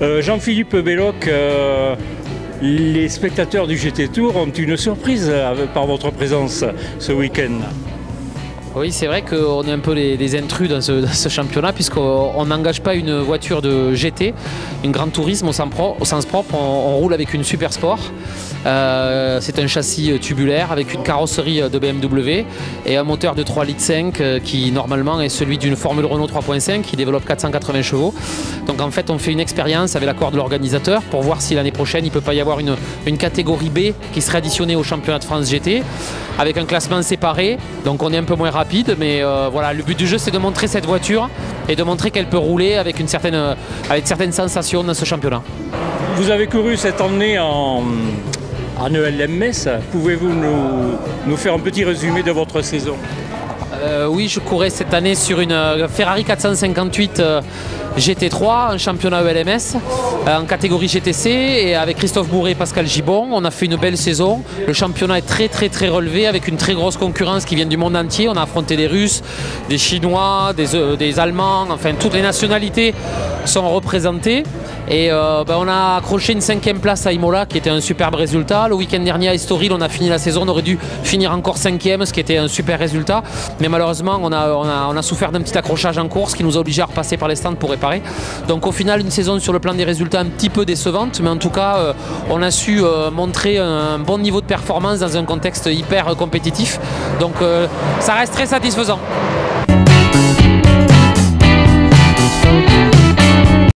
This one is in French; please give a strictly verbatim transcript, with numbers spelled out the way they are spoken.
Euh, Jean-Philippe Belloc, euh, les spectateurs du G T Tour ont une surprise euh, par votre présence ce week-end. Oui, c'est vrai qu'on est un peu les, les intrus dans ce, dans ce championnat puisqu'on n'engage pas une voiture de G T, une grande tourisme au sens, pro, au sens propre, on, on roule avec une Super Sport. Euh, c'est un châssis tubulaire avec une carrosserie de B M W et un moteur de trois litres cinq euh, qui normalement est celui d'une Formule Renault trois point cinq qui développe quatre cent quatre-vingts chevaux. Donc en fait on fait une expérience avec l'accord de l'organisateur pour voir si l'année prochaine il ne peut pas y avoir une, une catégorie B qui serait additionnée au championnat de France G T avec un classement séparé. Donc on est un peu moins rapide, mais euh, voilà, le but du jeu c'est de montrer cette voiture et de montrer qu'elle peut rouler avec une certaine, euh, avec certaines sensations dans ce championnat. Vous avez couru cette année en, en E L M S, pouvez-vous nous, nous faire un petit résumé de votre saison? Euh, oui, je courais cette année sur une euh, Ferrari quatre cent cinquante-huit euh, G T trois, un championnat E L M S euh, en catégorie G T C, et avec Christophe Bourré et Pascal Gibon, on a fait une belle saison. Le championnat est très très très relevé avec une très grosse concurrence qui vient du monde entier. On a affronté des Russes, des Chinois, des, euh, des Allemands, enfin toutes les nationalités sont représentées. Et euh, ben, on a accroché une cinquième place à Imola qui était un superbe résultat. Le week-end dernier à Estoril on a fini la saison, on aurait dû finir encore cinquième, ce qui était un super résultat. Mais malheureusement on a, on a, on a souffert d'un petit accrochage en course qui nous a obligés à repasser par les stands pour réparer. Donc au final une saison sur le plan des résultats un petit peu décevante, mais en tout cas euh, on a su euh, montrer un bon niveau de performance dans un contexte hyper compétitif. Donc euh, ça reste très satisfaisant.